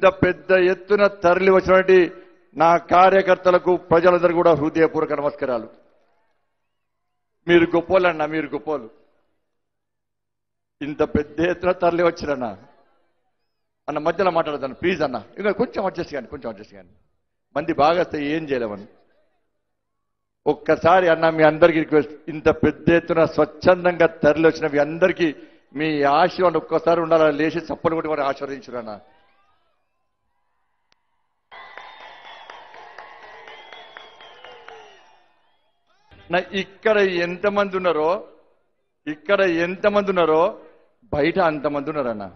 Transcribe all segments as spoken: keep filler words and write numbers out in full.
ఇంత పెద్ద ఎత్తున తరలి వచ్చినటువంటి నా కార్యకర్తలకు ప్రజలందరూ కూడా హృదయపూర్వక నమస్కారాలు. మీరు గొప్పోళ్ళన్నా, మీరు గొప్పోళ్ళు. ఇంత పెద్ద ఎత్తున తరలి వచ్చిరన్నా అన్న మధ్యలో మాట్లాడతాను ప్లీజ్ అన్న, ఇంకా కొంచెం అడ్జస్ట్ కానీ కొంచెం అడ్జస్ట్ కానీ మంది బాగా వస్తే ఏం చేయలేమని. ఒక్కసారి అన్న మీ అందరికీ రిక్వెస్ట్, ఇంత పెద్ద ఎత్తున స్వచ్ఛందంగా తరలి వచ్చిన మీ అందరికీ మీ ఆశీర్వాదం ఒక్కసారి ఉండాలని లేచి చప్పలు కొట్టి వారు ఆశీర్వదించురన్నా. నా ఇక్కడ ఎంతమంది ఉన్నారో ఇక్కడ ఎంతమంది ఉన్నారో బయట అంతమంది ఉన్నారన్న.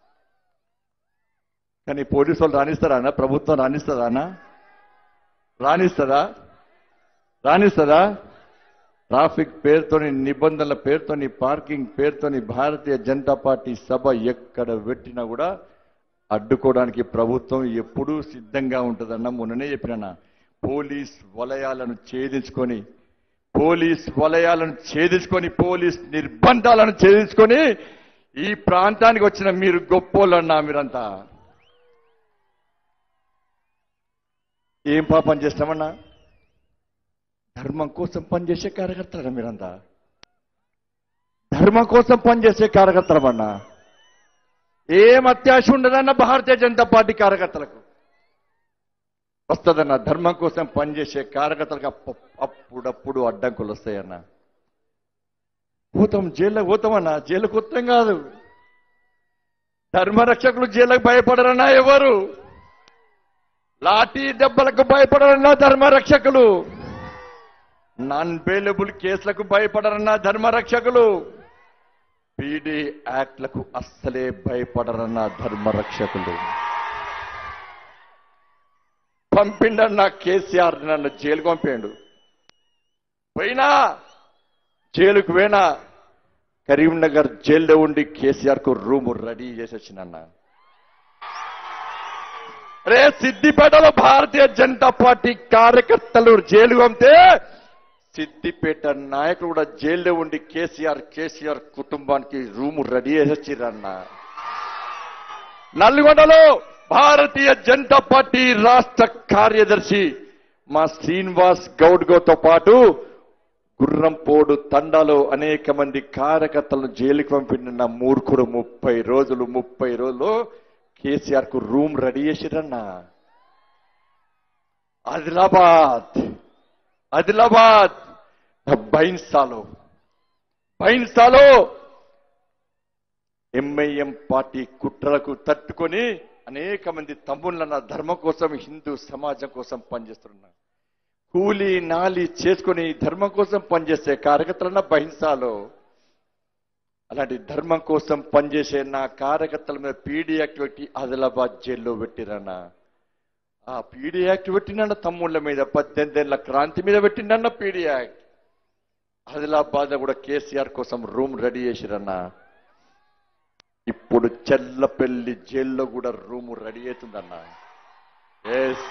కానీ పోలీసు వాళ్ళు రాణిస్తారా అన్న? ప్రభుత్వం రాణిస్తుందా అన్న? రాణిస్తుందా? రాణిస్తుందా? ట్రాఫిక్ పేరుతోని, నిబంధనల పేరుతోని, పార్కింగ్ పేరుతోని భారతీయ జనతా పార్టీ సభ ఎక్కడ పెట్టినా కూడా అడ్డుకోవడానికి ప్రభుత్వం ఎప్పుడూ సిద్ధంగా ఉంటుందన్న. మొన్ననే చెప్పినా, పోలీస్ వలయాలను ఛేదించుకొని పోలీస్ వలయాలను ఛేదించుకొని పోలీస్ నిర్బంధాలను ఛేదించుకొని ఈ ప్రాంతానికి వచ్చిన మీరు గొప్పోళ్ళన్నా. మీరంతా ఏం పాపం చేస్తామన్నా? ధర్మం కోసం పనిచేసే కార్యకర్తలన్నా. మీరంతా ధర్మం కోసం పనిచేసే కార్యకర్తలమన్నా. ఏం అత్యాశ ఉండదన్న భారతీయ జనతా పార్టీ కార్యకర్తలకు. వస్తుందన్న ధర్మం కోసం పనిచేసే కార్యకర్తలకు అప్పుడప్పుడు అడ్డంకులు వస్తాయన్న. పోతాం, జైల్లోకి పోతామన్నా. జైలుకు ఉత్తం కాదు. ధర్మరక్షకులు జైలుకు భయపడరన్నా ఎవరు? లాఠీ దెబ్బలకు భయపడరన్నా ధర్మరక్షకులు. నాన్ బెయిలబుల్ కేసులకు భయపడరన్నా ధర్మరక్షకులు. పీడీ యాక్ట్లకు అస్సలే భయపడరన్నా ధర్మరక్షకులు. పంపిండన్నా కేసీఆర్ నన్ను జైలుకు పంపాడు. పోయినా జైలుకు పోయినా కరీంనగర్ జైల్లో ఉండి కేసీఆర్ కు రూమ్ రెడీ చేసి వచ్చినన్న. రే సిద్దిపేటలో భారతీయ జనతా పార్టీ కార్యకర్తలు జైలు పంపితే సిద్దిపేట నాయకులు కూడా జైల్లో ఉండి కేసీఆర్ కేసీఆర్ కుటుంబానికి రూమ్ రెడీ చేసి వచ్చిరన్న. నల్గొండలో భారతీయ జనతా పార్టీ రాష్ట్ర కార్యదర్శి మా శ్రీనివాస్ గౌడ్ తో పాటు గుర్రంపోడు తండాలో అనేక మంది కార్యకర్తలను జైలుకి పంపిన మూర్ఖుడు ముప్పై రోజులు ముప్పై రోజులు కేసీఆర్ కు రూమ్ రెడీ చేసిరన్న. ఆదిలాబాద్ ఆదిలాబాద్ బైన్సాలో బైన్సాలో ఎంఐఎం పార్టీ కుట్రలకు తట్టుకొని అనేక మంది తమ్ముళ్ళన్న ధర్మం కోసం, హిందూ సమాజం కోసం పనిచేస్తున్నారు. కూలీ నాలి చేసుకుని ధర్మం కోసం పనిచేసే కార్యకర్తలన్న బహింసాలో. అలాంటి ధర్మం కోసం పనిచేసే నా కార్యకర్తల మీద పీడీ యాక్ట్ పెట్టి ఆదిలాబాద్ జైల్లో పెట్టిరన్న. ఆ పీడీ యాక్ట్ పెట్టినన్న తమ్ముళ్ళ మీద, పద్దెనిమిది ఏళ్ల క్రాంతి మీద పెట్టిండన్న పీడీ యాక్ట్. ఆదిలాబాద్ కూడా కేసీఆర్ కోసం రూమ్ రెడీ చేసిరన్న. ఇప్పుడు చెల్లపల్లి జైల్లో కూడా రూము రెడీ అవుతుందన్న. ఎస్,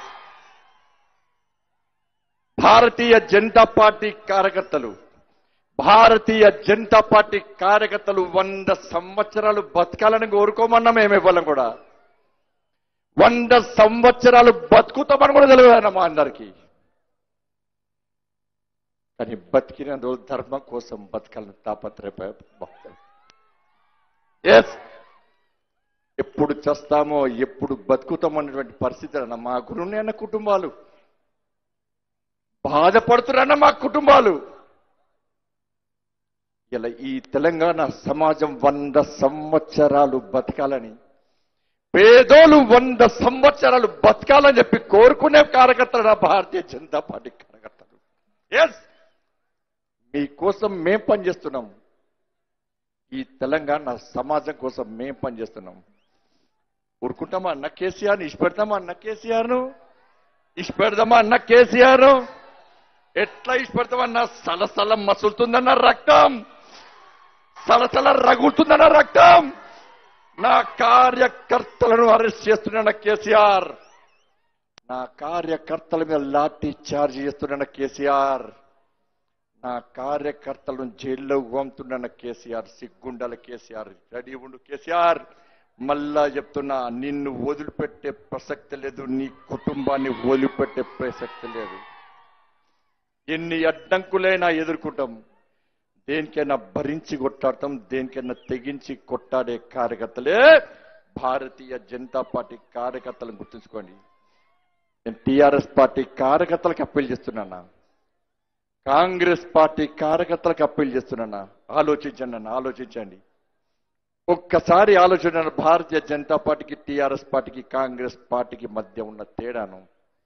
భారతీయ జనతా పార్టీ కార్యకర్తలు భారతీయ జనతా పార్టీ కార్యకర్తలు వంద సంవత్సరాలు బతకాలని కోరుకోమన్నా. మేమివ్వాలం కూడా వంద సంవత్సరాలు బతుకుతామని కూడా తెలియదన్న మా అందరికీ. కానీ బతికిన రోజు ధర్మం కోసం బతకాలని తాపత్రయ. ఎస్, ఎప్పుడు చస్తామో ఎప్పుడు బతుకుతామో అనేటువంటి పరిస్థితి అన్న. మా గురువుని అన్న కుటుంబాలు బాధపడుతున్నారన్న మా కుటుంబాలు. ఇలా ఈ తెలంగాణ సమాజం వంద సంవత్సరాలు బతకాలని, పేదోలు వంద సంవత్సరాలు బతకాలని చెప్పి కోరుకునే కార్యకర్తలు నా భారతీయ జనతా పార్టీ కార్యకర్తలు. ఎస్, మీకోసం మేం పనిచేస్తున్నాం. ఈ తెలంగాణ సమాజం కోసం మేం పనిచేస్తున్నాం. ఊరుకుంటామా అన్న కేసీఆర్ని? ఇష్టపెడతామా అన్న కేసీఆర్ను? ఇష్టపెడదామా అన్న కేసీఆర్? ఎట్లా ఇష్టపెడతామన్నా? సలసల మసులుతుందన్న రక్తం, సలసల రగులుతుందన్న రక్తం. నా కార్యకర్తలను అరెస్ట్ చేస్తున్న కేసీఆర్, నా కార్యకర్తల మీద లాఠీ చార్జ్ చేస్తున్న కేసీఆర్, నా కార్యకర్తలను జైల్లో పంపుతున్న కేసీఆర్. సిగ్గుండాల కేసీఆర్, రెడీ ఉండు కేసీఆర్. మళ్ళా చెప్తున్నా, నిన్ను వదిలిపెట్టే ప్రసక్తి లేదు, నీ కుటుంబాన్ని వదిలిపెట్టే ప్రసక్తి లేదు. ఎన్ని అడ్డంకులైనా ఎదుర్కొంటాం, దేనికైనా భరించి కొట్టాడతాం, దేనికైనా తెగించి కొట్టాడే కార్యకర్తలే భారతీయ జనతా పార్టీ కార్యకర్తలను గుర్తుంచుకోండి. నేను టీఆర్ఎస్ పార్టీ కార్యకర్తలకు అప్పీల్ చేస్తున్నానా, కాంగ్రెస్ పార్టీ కార్యకర్తలకు అప్పీల్ చేస్తున్నానా, ఆలోచించండి అన్న, ఆలోచించండి. ఒక్కసారి ఆలోచన, భారతీయ జనతా పార్టీకి, టీఆర్ఎస్ పార్టీకి, కాంగ్రెస్ పార్టీకి మధ్య ఉన్న తేడాను.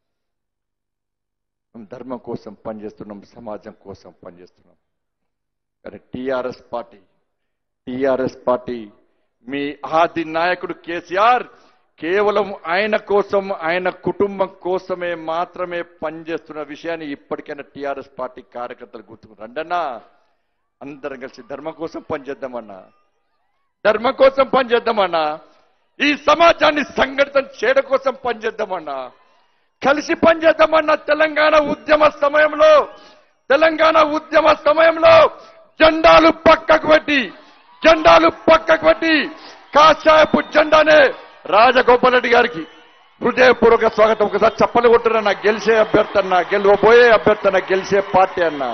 ధర్మం కోసం పనిచేస్తున్నాం, సమాజం కోసం పనిచేస్తున్నాం. కానీ టీఆర్ఎస్ పార్టీ టీఆర్ఎస్ పార్టీ మీ ఆది నాయకుడు కేసీఆర్ కేవలం ఆయన కోసం, ఆయన కుటుంబం కోసమే మాత్రమే పనిచేస్తున్న విషయాన్ని ఇప్పటికైనా టీఆర్ఎస్ పార్టీ కార్యకర్తలు గుర్తుకు రండన్నా. అందరం కలిసి ధర్మం కోసం పనిచేద్దామన్నా, ధర్మం కోసం పనిచేద్దామన్నా, ఈ సమాజాన్ని సంఘటితం చేయడం కోసం పనిచేద్దామన్నా, కలిసి పనిచేద్దామన్నా. తెలంగాణ ఉద్యమ సమయంలో తెలంగాణ ఉద్యమ సమయంలో జెండాలు పక్కకు పెట్టి జెండాలు పక్కకు పెట్టి కాషాయపు జెండానే రాజగోపాల్ రెడ్డి గారికి హృదయపూర్వక స్వాగతం. ఒకసారి చప్పలు కొట్టురన్నా. గెలిచే అభ్యర్థి అన్నా, గెలవబోయే అభ్యర్థి అన్నా, గెలిచే పార్టీ అన్నా.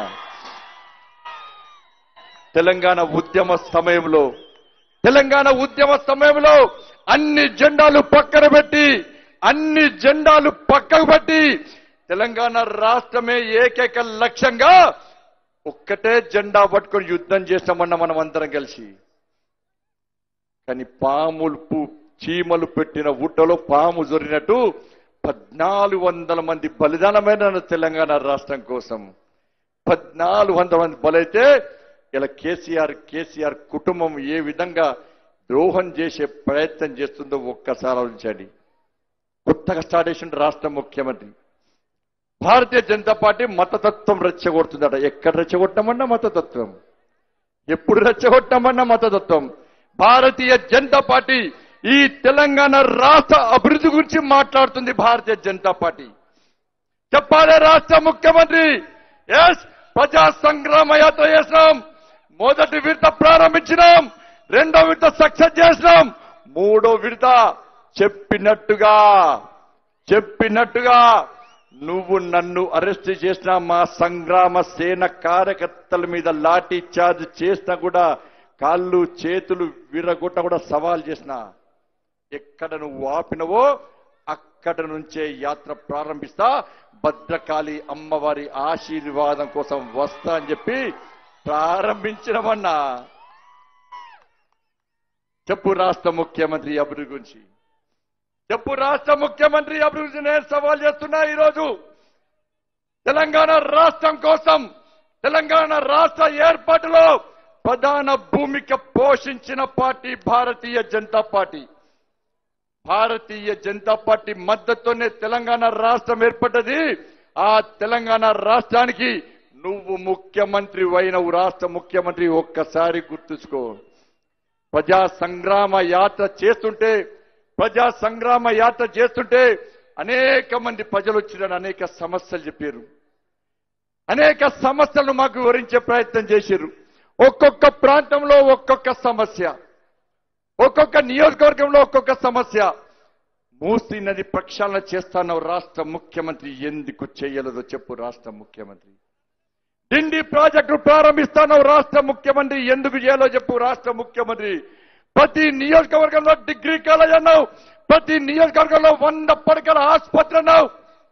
తెలంగాణ ఉద్యమ సమయంలో తెలంగాణ ఉద్యమ సమయంలో అన్ని జెండాలు పక్కన పెట్టి అన్ని జెండాలు పక్కకు పెట్టి తెలంగాణ రాష్ట్రమే ఏకైక లక్ష్యంగా ఒక్కటే జెండా పట్టుకొని యుద్ధం చేస్తామన్న మనం అందరం కలిసి. కానీ పాములు చీమలు పెట్టిన ఊటలో పాము జొరినట్టు పద్నాలుగు వందల మంది బలిదానమైన తెలంగాణ రాష్ట్రం కోసం పద్నాలుగు వందల మంది బలైతే ఇలా కేసీఆర్ కేసీఆర్ కుటుంబం ఏ విధంగా ద్రోహం చేసే ప్రయత్నం చేస్తుందో ఒక్కసారి ఆలోచించండి. కొత్తగా స్టార్ట్ చేసిన రాష్ట్ర ముఖ్యమంత్రి భారతీయ జనతా పార్టీ మతతత్వం రెచ్చగొడుతుందట. ఎక్కడ రెచ్చగొట్టామన్నా మతతత్వం, ఎప్పుడు రెచ్చగొట్టామన్నా మతతత్వం. భారతీయ జనతా పార్టీ ఈ తెలంగాణ రాష్ట్ర అభివృద్ధి గురించి మాట్లాడుతుంది. భారతీయ జనతా పార్టీ చెప్పాలి. రాష్ట్ర ముఖ్యమంత్రి ఎస్ ప్రజా సంగ్రామ యాత్ర చేసినాం, మొదటి విడత ప్రారంభించినాం, రెండో విడత సక్సెస్ చేసినాం, మూడో విడత చెప్పినట్టుగా చెప్పినట్టుగా నువ్వు నన్ను అరెస్ట్ చేసినా, మా సంగ్రామ సేన కార్యకర్తల మీద లాఠీ చార్జ్ చేసినా కూడా, కాళ్ళు చేతులు విరగొట్ట కూడా సవాల్ చేసినా, ఎక్కడ నువ్వు ఆపినవో అక్కడ నుంచే యాత్ర ప్రారంభిస్తా, భద్రకాళి అమ్మవారి ఆశీర్వాదం కోసం వస్తా అని చెప్పి ప్రారంభించినవన్నా. చెప్పు రాష్ట్ర ముఖ్యమంత్రి అభివృద్ధి గురించి, చెప్పు రాష్ట్ర ముఖ్యమంత్రి అభివృద్ధి. నేను సవాల్ చేస్తున్నా. ఈరోజు తెలంగాణ రాష్ట్రం కోసం, తెలంగాణ రాష్ట్ర ఏర్పాటులో ప్రధాన భూమిక పోషించిన party Bharatiya Janata Party. Bharatiya Janata Party మద్దతుతోనే తెలంగాణ రాష్ట్రం ఏర్పడ్డది. ఆ తెలంగాణ రాష్ట్రానికి నువ్వు ముఖ్యమంత్రి అయినవు. రాష్ట్ర ముఖ్యమంత్రి ఒక్కసారి గుర్తుంచుకో. ప్రజా సంగ్రామ యాత్ర చేస్తుంటే ప్రజా సంగ్రామ యాత్ర చేస్తుంటే అనేక మంది ప్రజలు వచ్చిన అనేక సమస్యలు చెప్పారు, అనేక సమస్యలను మాకు వివరించే ప్రయత్నం చేశారు. ఒక్కొక్క ప్రాంతంలో ఒక్కొక్క సమస్య, ఒక్కొక్క నియోజకవర్గంలో ఒక్కొక్క సమస్య. మూసీ నది ప్రక్షాళన చేస్తాను రాష్ట్ర ముఖ్యమంత్రి, ఎందుకు చేయలేదో చెప్పు రాష్ట్ర ముఖ్యమంత్రి. డిండి ప్రాజెక్టు ప్రారంభిస్తాను రాష్ట్ర ముఖ్యమంత్రి, ఎందుకు చేయాలో చెప్పు రాష్ట్ర ముఖ్యమంత్రి. ప్రతి నియోజకవర్గంలో డిగ్రీ కాలేజ్ అన్నావు, ప్రతి నియోజకవర్గంలో వంద పడకల ఆసుపత్రి అన్నావు.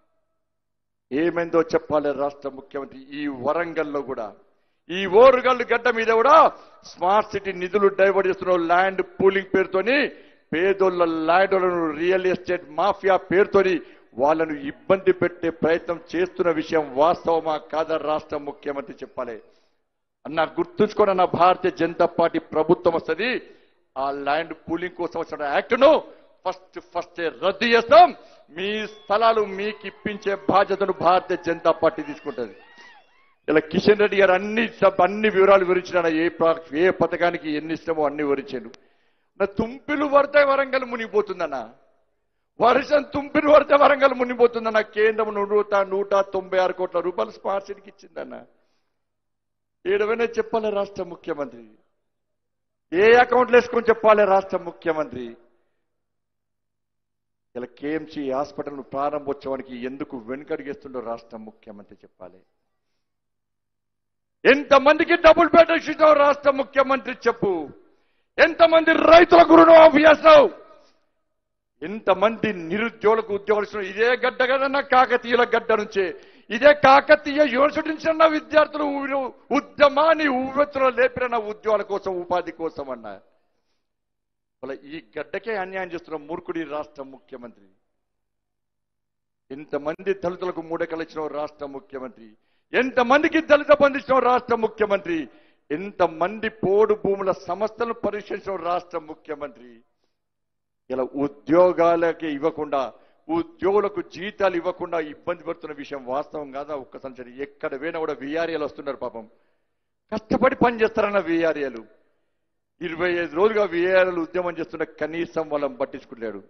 ఏమైందో చెప్పాలి రాష్ట్ర ముఖ్యమంత్రి. ఈ వరంగల్లో కూడా, ఈ ఓరుగల్లు గడ్డ మీద కూడా స్మార్ట్ సిటీ నిధులు డైవర్ట్ చేస్తున్నావు. ల్యాండ్ పూలింగ్ పేరుతోని పేదోళ్ళ ల్యాండ్లను రియల్ ఎస్టేట్ మాఫియా పేరుతోని వాళ్ళను ఇబ్బంది పెట్టే ప్రయత్నం చేస్తున్న విషయం వాస్తవమా కాదా రాష్ట్ర ముఖ్యమంత్రి చెప్పాలి. అన్న గుర్తుంచుకోండి అన్న, భారతీయ జనతా పార్టీ ప్రభుత్వం వస్తుంది, ఆ ల్యాండ్ పూలింగ్ కోసం వచ్చిన యాక్ట్ను ఫస్ట్ ఫస్ట్ రద్దు చేస్తాం. మీ స్థలాలు మీకు ఇప్పించే బాధ్యతను భారతీయ జనతా పార్టీ తీసుకుంటుంది. ఇలా కిషన్ రెడ్డి గారు అన్ని అన్ని వివరాలు వివరించిన, ఏ ఏ పథకానికి ఎన్ని ఇష్టమో అన్ని వివరించాడు. నా తుంపిలు పడితే వరంగల్ మునిగిపోతుందన్న, వర్షం తుంపిలు పడితే వరంగల్ మునిగిపోతుందన్న. కేంద్రం నూట నూట తొంభై ఆరు కోట్ల రూపాయలు స్మార్ట్ సిటీకి ఇచ్చిందన్న. ఏడవైనా చెప్పాలి రాష్ట్ర ముఖ్యమంత్రి, ఏ అకౌంట్లు వేసుకొని చెప్పాలి రాష్ట్ర ముఖ్యమంత్రి. ఇలా కేఎంసీ హాస్పిటల్ ప్రారంభోత్సవానికి ఎందుకు వెనుకడిగేస్తుండో రాష్ట్ర ముఖ్యమంత్రి చెప్పాలి. ఎంతమందికి డబుల్ బెడ్రూమ్ ఇచ్చావు రాష్ట్ర ముఖ్యమంత్రి చెప్పు. ఎంతమంది రైతులకు రుణమాఫీ చేస్తావు. ఎంతమంది నిరుద్యోగులకు ఉద్యోగాలు. ఇదే గడ్డ కదన్నా కాకతీయుల గడ్డ నుంచే, ఇదే కాకతీయ యూనివర్సిటీ నుంచి అన్న విద్యార్థులు ఉద్యమాన్ని ఉవ్వెత్తులో లేపిన ఉద్యోగాల కోసం ఉపాధి కోసం అన్నా. అలా ఈ గడ్డకే అన్యాయం చేస్తున్న మూర్ఖుడి రాష్ట్ర ముఖ్యమంత్రి. ఎంతమంది దళితులకు మూడెకలు ఇచ్చిన రాష్ట్ర ముఖ్యమంత్రి, ఎంతమందికి దళిత బంధు ఇచ్చిన రాష్ట్ర ముఖ్యమంత్రి, ఎంతమంది పోడు భూముల సమస్యలను పరిశీలించిన రాష్ట్ర ముఖ్యమంత్రి. ఇలా ఉద్యోగాలకి ఇవ్వకుండా, ఉద్యోగులకు జీతాలు ఇవ్వకుండా ఇబ్బంది పడుతున్న విషయం వాస్తవం కాదా? ఒక్కసారి ఎక్కడ పోయినా కూడా వీఆర్ఏలు వస్తున్నారు. పాపం కష్టపడి పని చేస్తారన్న వీఆర్ఏలు ఇరవై ఐదు రోజులుగా వీఆర్ఏలు ఉద్యమం చేస్తున్న కనీసం వాళ్ళని పట్టించుకోలేడు.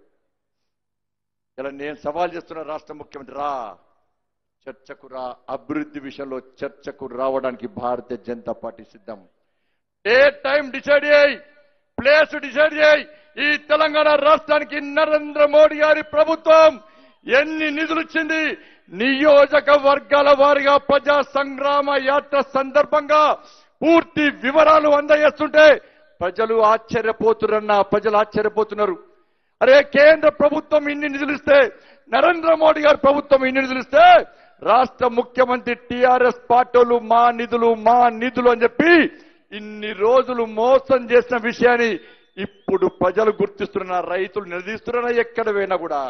ఇలా నేను సవాల్ చేస్తున్న రాష్ట్ర ముఖ్యమంత్రి, రా చర్చకు రా. అభివృద్ధి విషయంలో చర్చకు రావడానికి భారతీయ జనతా పార్టీ సిద్ధం. ఏ టైం డిసైడ్ చేయి, ప్లేస్ డిసైడ్ చేయి. ఈ తెలంగాణ రాష్ట్రానికి నరేంద్ర మోడీ గారి ప్రభుత్వం ఎన్ని నిధులు ఇచ్చింది, నియోజకవర్గాల వారిగా ప్రజా సంగ్రామ యాత్ర సందర్భంగా పూర్తి వివరాలు అందజేస్తుంటే ప్రజలు ఆశ్చర్యపోతున్నా ప్రజలు ఆశ్చర్యపోతున్నారు. అరే కేంద్ర ప్రభుత్వం ఇన్ని నిధులు ఇస్తే, నరేంద్ర మోడీ గారి ప్రభుత్వం ఇన్ని నిధులు ఇస్తే, రాష్ట్ర ముఖ్యమంత్రి టీఆర్ఎస్ పార్టీలు మా నిధులు మా నిధులు అని చెప్పి ఇన్ని రోజులు మోసం చేసిన విషయాన్ని ఇప్పుడు ప్రజలు గుర్తిస్తున్న, రైతులు నిలదీస్తున్నా. ఎక్కడ పోయినా కూడా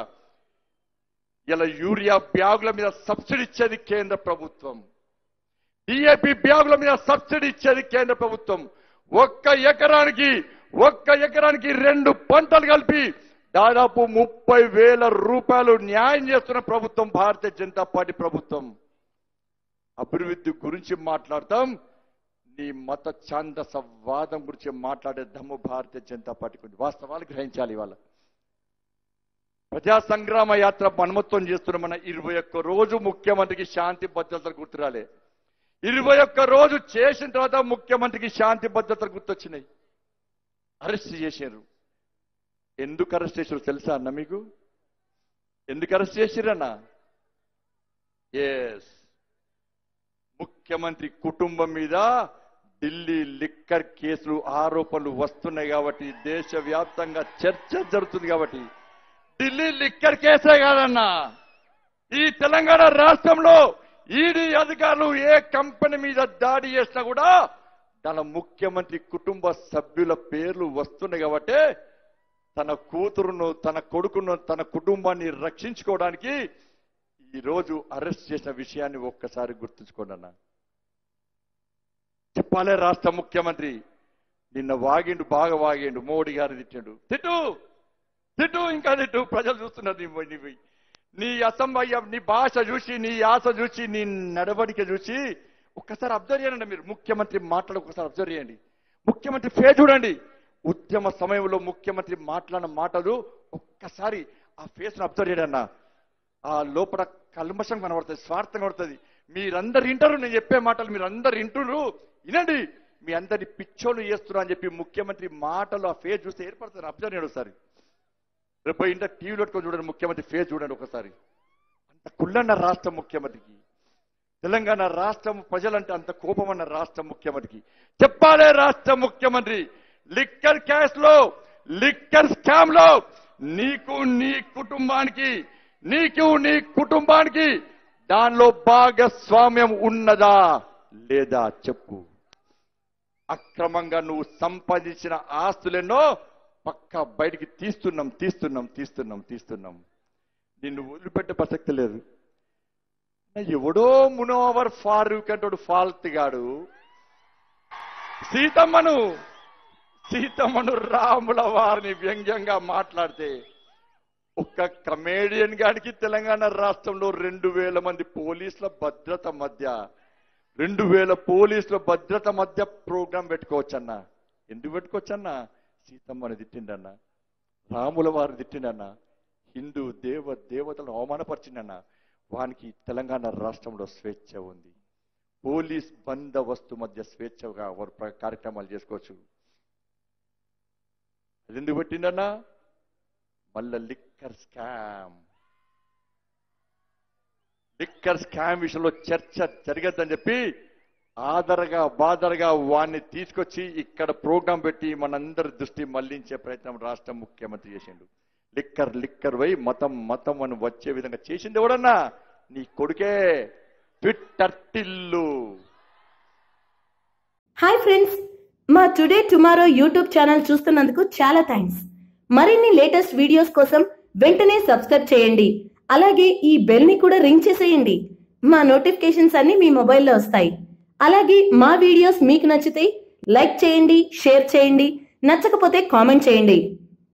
ఇలా యూరియా బ్యాగుల మీద సబ్సిడీ ఇచ్చేది కేంద్ర ప్రభుత్వం, డిఏపి బ్యాగుల మీద సబ్సిడీ ఇచ్చేది కేంద్ర ప్రభుత్వం. ఒక్క ఎకరానికి ఒక్క ఎకరానికి రెండు పంటలు కలిపి దాదాపు ముప్పై వేల రూపాయలు న్యాయం చేస్తున్న ప్రభుత్వం భారతీయ జనతా పార్టీ ప్రభుత్వం. అభివృద్ధి గురించి మాట్లాడతాం, నీ మత ఛాందసవాదం గురించి మాట్లాడే దమ్ము భారతీయ జనతా పార్టీకి ఉంది. వాస్తవాలు గ్రహించాలి. ఇవాళ ప్రజా సంగ్రామ యాత్ర మన్మత్వం చేస్తున్న మన ఇరవై ఒక్క రోజు ముఖ్యమంత్రికి శాంతి భద్రతలు గుర్తురాలే. ఇరవై ఒక్క రోజు చేసిన తర్వాత ముఖ్యమంత్రికి శాంతి భద్రతలు గుర్తొచ్చినాయి. అరెస్ట్ చేశారు. ఎందుకు అరెస్ట్ చేశారు తెలుసా అన్న మీకు? ఎందుకు అరెస్ట్ చేసిరన్నా? ఎస్, ముఖ్యమంత్రి కుటుంబం మీద ఢిల్లీ లిక్కర్ కేసులు ఆరోపణలు వస్తున్నాయి కాబట్టి, దేశవ్యాప్తంగా చర్చ జరుగుతుంది కాబట్టి. ఢిల్లీ లిక్కర్ కేసే కాదన్నా, ఈ తెలంగాణ రాష్ట్రంలో ఈడీ అధికారులు ఏ కంపెనీ మీద దాడి చేసినా కూడా తన ముఖ్యమంత్రి కుటుంబ సభ్యుల పేర్లు వస్తున్నాయి కాబట్టి తన కూతురును, తన కొడుకును, తన కుటుంబాన్ని రక్షించుకోవడానికి ఈరోజు అరెస్ట్ చేసిన విషయాన్ని ఒక్కసారి గుర్తుంచుకోండి అన్న. చెప్పాలే రాష్ట్ర ముఖ్యమంత్రి. నిన్న వాగిండు, బాగా వాగిండు, మోడీ గారు తిట్టిండు. తిట్టు తిట్టు ఇంకా తిట్టు, ప్రజలు చూస్తున్నారు. నీ నీ అసంభయ్య, నీ భాష చూసి, నీ యాస చూసి, నీ నడవడిక చూసి ఒక్కసారి అబ్జర్వ్ చేయండి. మీరు ముఖ్యమంత్రి మాటలు ఒక్కసారి అబ్జర్వ్ చేయండి. ముఖ్యమంత్రి ఫేస్ చూడండి. ఉద్యమ సమయంలో ముఖ్యమంత్రి మాట్లాడిన మాటలు ఒక్కసారి ఆ ఫేస్ ను అబ్జర్వ్ చేయండి అన్న. ఆ లోపల కల్మషం కనబడుతుంది, స్వార్థం కనబడుతుంది. మీరందరు వింటారు, నేను చెప్పే మాటలు మీరందరు వింటున్నారు, వినండి. మీ అందరి పిచ్చోళ్ళు చేస్తున్నారు అని చెప్పి ముఖ్యమంత్రి మాటలు ఆ ఫేస్ చూస్తే ఏర్పడుతుంది. అబ్జర్వ్ చేయండి ఒకసారి. రేపు ఇంట టీవీలో పెట్టుకొని చూడండి, ముఖ్యమంత్రి ఫేస్ చూడండి ఒకసారి. అంత కుళ్ళన్న రాష్ట్ర ముఖ్యమంత్రికి, తెలంగాణ రాష్ట్రం ప్రజలంటే అంత కోపం అన్న రాష్ట్ర ముఖ్యమంత్రికి చెప్పాలే. రాష్ట్ర ముఖ్యమంత్రి, లిక్కర్ క్యాష్ లో, లిక్కర్ స్కామ్ లో నీకు నీ కుటుంబానికి నీకు నీ కుటుంబానికి దానిలో భాగస్వామ్యం ఉన్నదా లేదా చెప్పు. అక్రమంగా నువ్వు సంపాదించిన ఆస్తులెన్నో పక్క బయటికి తీస్తున్నాం తీస్తున్నాం తీస్తున్నాం తీస్తున్నాం నిన్ను వదిలిపెట్టే ప్రసక్తి లేదు. ఎవడో మునోవర్ ఫారూక్ అంటాడు ఫాల్త్ గాడు సీతమ్మను సీతమ్మను రాముల వారిని వ్యంగ్యంగా మాట్లాడితే ఒక్క కమేడియన్ గాడికి తెలంగాణ రాష్ట్రంలో రెండు వేల మంది పోలీసుల భద్రత మధ్య రెండు వేల పోలీసుల భద్రత మధ్య ప్రోగ్రాం పెట్టుకోవచ్చన్నా. ఎందుకు పెట్టుకోవచ్చన్నా? సీతమ్మని తిట్టిండన్నా, రాముల వారిని తిట్టిండన్నా, హిందూ దేవ దేవతలను అవమానపరిచిండన్నా. వానికి తెలంగాణ రాష్ట్రంలో స్వేచ్ఛ ఉంది. పోలీస్ బందోబస్తు మధ్య స్వేచ్ఛగా వారు కార్యక్రమాలు చేసుకోవచ్చు. అది ఎందుకు పెట్టిండన్నా? మళ్ళీ లిక్కర్ స్కామ్ లిక్కర్ స్కామ్ విషయంలో చర్చ జరగద్దని చెప్పి ఆదరగా బాదరగా వాడిని తీసుకొచ్చి ఇక్కడ ప్రోగ్రాం పెట్టి మనందరి దృష్టి మళ్లించే ప్రయత్నం రాష్ట్ర ముఖ్యమంత్రి చేసిండు. లిక్కర్ లిక్కర్ వై మతం మతం అని వచ్చే విధంగా చేసింది ఎవడన్నా? నీ కొడుకే. ట్విట్టర్ టిల్లు. హాయ్ ఫ్రెండ్స్, మా టుడే టుమారో యూట్యూబ్ ఛానల్ చూస్తున్నందుకు చాలా థ్యాంక్స్. మరిన్ని లేటెస్ట్ వీడియోస్ కోసం వెంటనే సబ్స్క్రైబ్ చేయండి. అలాగే ఈ బెల్ ని కూడా రింగ్ చేసేయండి. మా నోటిఫికేషన్స్ అన్ని మీ మొబైల్లో వస్తాయి. అలాగే మా వీడియోస్ మీకు నచ్చితే లైక్ చేయండి, షేర్ చేయండి, నచ్చకపోతే కామెంట్ చేయండి.